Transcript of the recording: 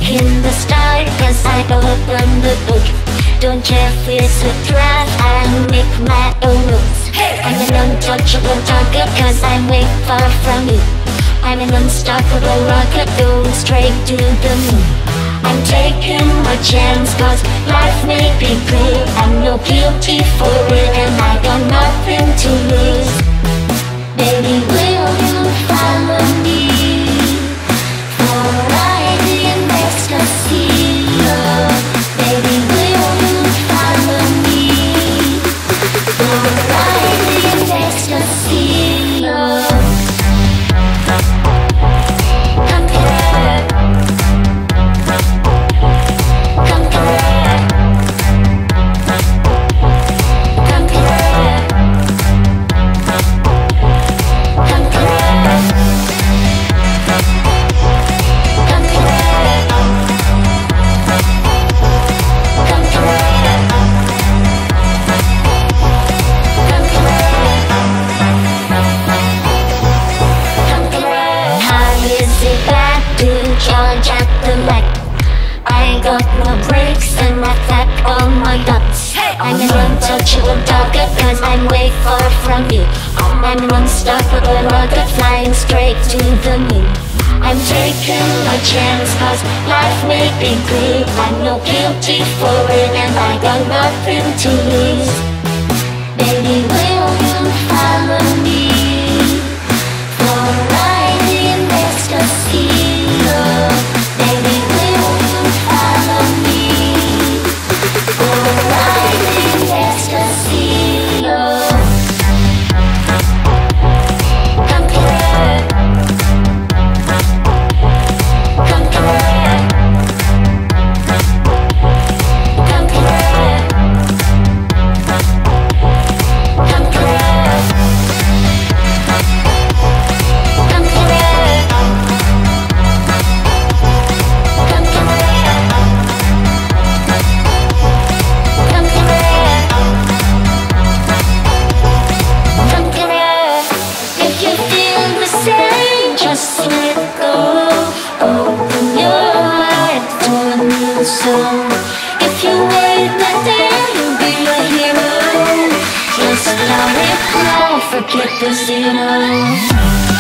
in the start, cause I open the book. Don't care if it's a draft, I make my own rules. I'm an untouchable target, cause I'm way far from you. I'm an unstoppable rocket going straight to the moon. I'm taking my chance, cause life may be cruel. I'm no guilty for it, and I got nothing to lose. Baby, will you follow me for a ride in ecstasy? Baby, will you follow me for a ride in ecstasy? I'm an untouchable target, cause I'm way far from you. I'm an unstoppable rocket flying straight to the moon. I'm taking my chance, cause life may be cruel. I'm no guilty for it, and I got nothing to lose. Baby, will you follow me for a ride in ecstasy? Baby, will you follow me for a ride in ecstasy? If you wait, then you'll be a hero. Just now, if now, forget the zero.